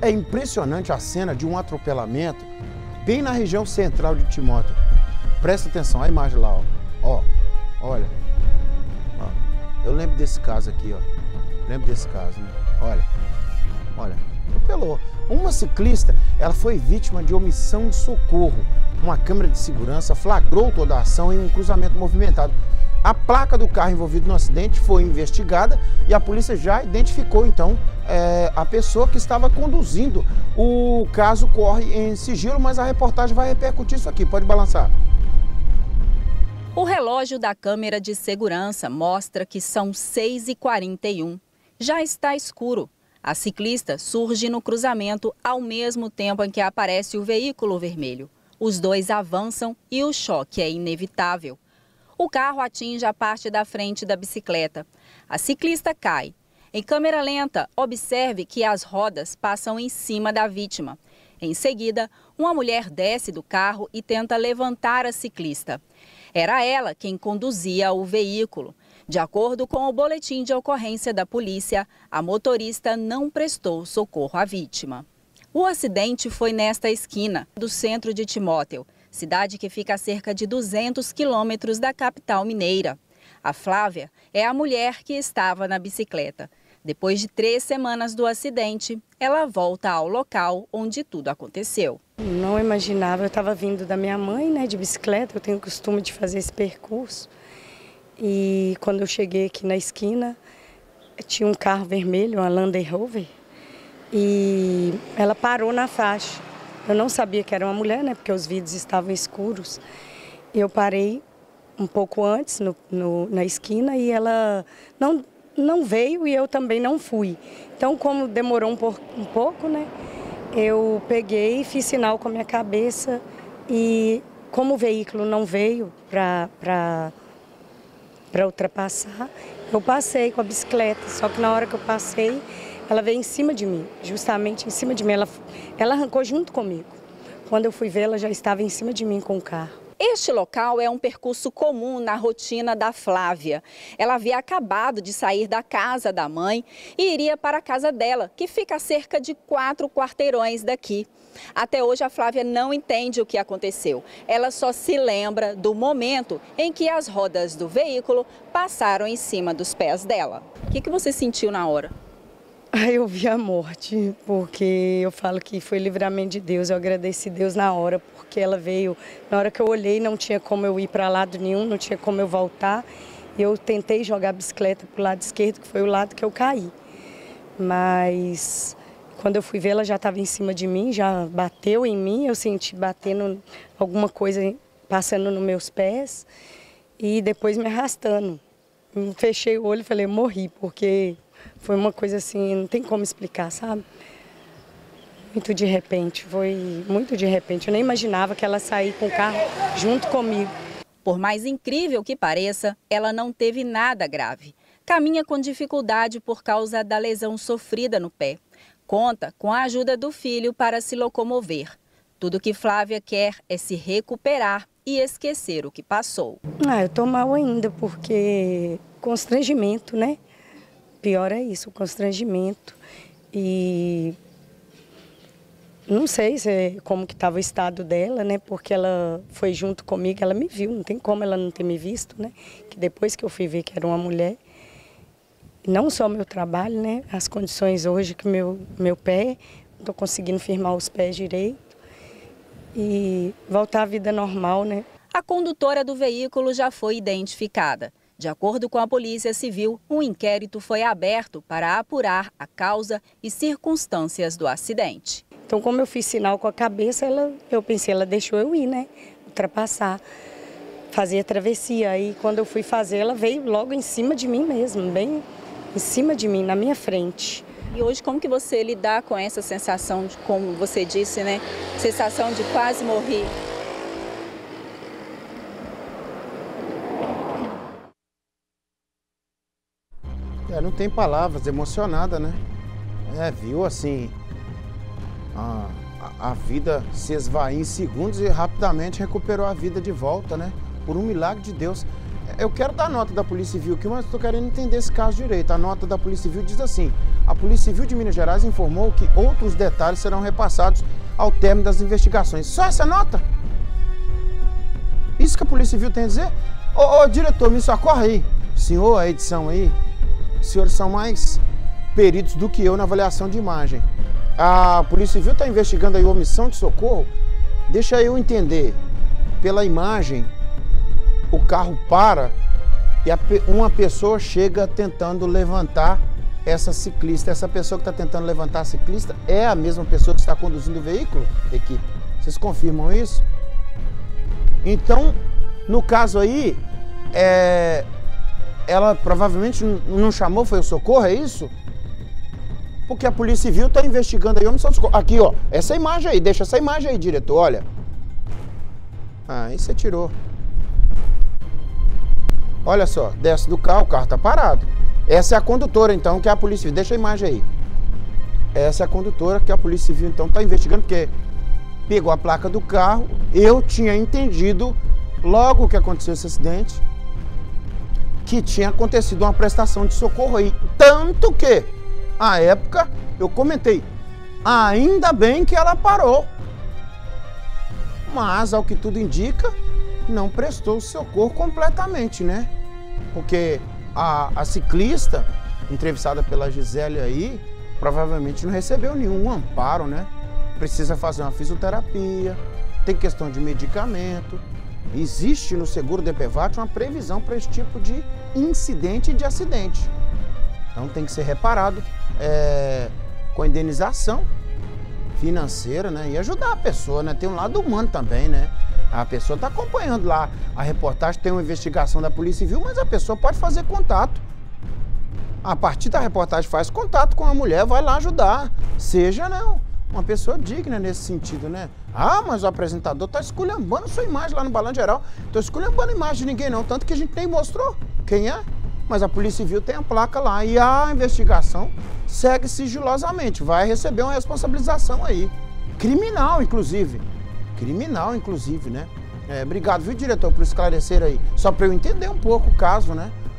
É impressionante a cena de um atropelamento bem na região central de Timóteo. Presta atenção, a imagem lá, ó. Olha. Ó. Eu lembro desse caso aqui, ó. Lembro desse caso, né? Olha. Atropelou. Uma ciclista, ela foi vítima de omissão de socorro. Uma câmera de segurança flagrou toda a ação em um cruzamento movimentado. A placa do carro envolvido no acidente foi investigada e a polícia já identificou, então, a pessoa que estava conduzindo. O caso corre em sigilo, mas a reportagem vai repercutir isso aqui. Pode balançar. O relógio da câmera de segurança mostra que são 6h41. Já está escuro. A ciclista surge no cruzamento ao mesmo tempo em que aparece o veículo vermelho. Os dois avançam e o choque é inevitável. O carro atinge a parte da frente da bicicleta. A ciclista cai. Em câmera lenta, observe que as rodas passam em cima da vítima. Em seguida, uma mulher desce do carro e tenta levantar a ciclista. Era ela quem conduzia o veículo. De acordo com o boletim de ocorrência da polícia, a motorista não prestou socorro à vítima. O acidente foi nesta esquina do centro de Timóteo, cidade que fica a cerca de 200 quilômetros da capital mineira. A Flávia é a mulher que estava na bicicleta. Depois de 3 semanas do acidente, ela volta ao local onde tudo aconteceu. Não imaginava, eu estava vindo da minha mãe, né, de bicicleta, eu tenho o costume de fazer esse percurso. E quando eu cheguei aqui na esquina, tinha um carro vermelho, uma Land Rover, e ela parou na faixa. Eu não sabia que era uma mulher, né, porque os vidros estavam escuros. Eu parei um pouco antes na esquina e ela não veio e eu também não fui. Então, como demorou um pouco, né, eu peguei e fiz sinal com a minha cabeça e como o veículo não veio para ultrapassar, eu passei com a bicicleta, só que na hora que eu passei, ela veio em cima de mim, justamente em cima de mim, ela arrancou junto comigo. Quando eu fui ver, ela já estava em cima de mim com o carro. Este local é um percurso comum na rotina da Flávia. Ela havia acabado de sair da casa da mãe e iria para a casa dela, que fica a cerca de 4 quarteirões daqui. Até hoje a Flávia não entende o que aconteceu. Ela só se lembra do momento em que as rodas do veículo passaram em cima dos pés dela. O que você sentiu na hora? Eu vi a morte, porque eu falo que foi livramento de Deus. Eu agradeci Deus na hora, porque ela veio. Na hora que eu olhei, não tinha como eu ir para lado nenhum, não tinha como eu voltar. Eu tentei jogar a bicicleta para o lado esquerdo, que foi o lado que eu caí. Mas quando eu fui ver, ela já estava em cima de mim, já bateu em mim. Eu senti batendo alguma coisa, passando nos meus pés e depois me arrastando. Fechei o olho e falei, morri, porque foi uma coisa assim, não tem como explicar, sabe? Muito de repente, foi muito de repente. Eu nem imaginava que ela saía com o carro junto comigo. Por mais incrível que pareça, ela não teve nada grave. Caminha com dificuldade por causa da lesão sofrida no pé. Conta com a ajuda do filho para se locomover. Tudo que Flávia quer é se recuperar e esquecer o que passou. Eu tô mal ainda, porque constrangimento, né? Pior é isso, o constrangimento. E não sei como que estava o estado dela, né? Porque ela foi junto comigo, ela me viu, não tem como ela não ter me visto, né? Que depois que eu fui ver que era uma mulher, não só o meu trabalho, né? As condições hoje que meu pé, não estou conseguindo firmar os pés direito e voltar à vida normal, né? A condutora do veículo já foi identificada. De acordo com a Polícia Civil, um inquérito foi aberto para apurar a causa e circunstâncias do acidente. Então, como eu fiz sinal com a cabeça, eu pensei, ela deixou eu ir, né? Ultrapassar, fazer a travessia. Aí, quando eu fui fazer, ela veio logo em cima de mim mesmo, bem em cima de mim, na minha frente. E hoje, como que você lidar com essa sensação de, como você disse, né? Sensação de quase morrer? Não tem palavras, emocionada, né? Viu assim, a vida se esvair em segundos e rapidamente recuperou a vida de volta, né? Por um milagre de Deus. Eu quero dar a nota da Polícia Civil aqui, mas estou querendo entender esse caso direito. A nota da Polícia Civil diz assim: a Polícia Civil de Minas Gerais informou que outros detalhes serão repassados ao término das investigações. Só essa nota? Isso que a Polícia Civil tem a dizer? Ô, diretor, me socorre aí. Senhor, a edição aí, os senhores são mais peritos do que eu na avaliação de imagem. A Polícia Civil está investigando aí omissão de socorro? Deixa eu entender. Pela imagem, o carro para e uma pessoa chega tentando levantar essa ciclista. Essa pessoa que está tentando levantar a ciclista é a mesma pessoa que está conduzindo o veículo, equipe? Vocês confirmam isso? Então, no caso aí, ela provavelmente não chamou, foi o socorro, é isso? Porque a Polícia Civil está investigando aí omissão de socorro. Aqui, ó, essa imagem aí, deixa essa imagem aí, diretor, olha. Ah, aí você tirou. Olha só, desce do carro, o carro tá parado. Essa é a condutora, então, que é a Polícia Civil. Deixa a imagem aí. Essa é a condutora que a Polícia Civil, então, tá investigando, porque pegou a placa do carro. Eu tinha entendido, logo que aconteceu esse acidente, que tinha acontecido uma prestação de socorro aí. Tanto que, à época, eu comentei, ainda bem que ela parou. Mas, ao que tudo indica, não prestou socorro completamente, né? Porque a ciclista, entrevistada pela Gisele aí, provavelmente não recebeu nenhum amparo, né? Precisa fazer uma fisioterapia, tem questão de medicamento. Existe no seguro DPVAT uma previsão para esse tipo de incidente e de acidente. Então tem que ser reparado com indenização financeira, né? E ajudar a pessoa, né? Tem um lado humano também, né? A pessoa está acompanhando lá a reportagem, tem uma investigação da Polícia Civil, mas a pessoa pode fazer contato. A partir da reportagem faz contato com a mulher, vai lá ajudar. Seja, né, uma pessoa digna nesse sentido, né? Ah, mas o apresentador está esculhambando sua imagem lá no Balanço Geral. Estou esculhambando a imagem de ninguém não, tanto que a gente nem mostrou quem é. Mas a Polícia Civil tem a placa lá e a investigação segue sigilosamente. Vai receber uma responsabilização aí. Criminal, inclusive. Criminal, inclusive, né? Obrigado, viu, diretor, por esclarecer aí. Só para eu entender um pouco o caso, né?